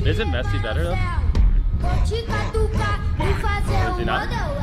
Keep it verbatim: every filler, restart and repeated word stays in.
Isn't Messi better though? Or is he not?